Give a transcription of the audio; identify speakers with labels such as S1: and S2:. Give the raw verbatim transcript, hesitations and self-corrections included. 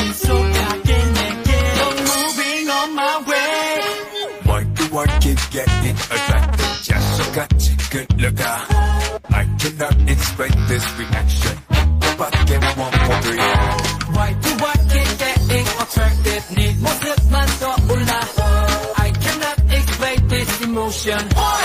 S1: 신속하게 내게로 moving on my way.
S2: Work to work, keep getting attracted. 자석같이 끌려가. I cannot explain this reaction. But get one for three.
S1: Why do I keep getting attracted? 네 모습만 떠올라. I cannot explain this emotion.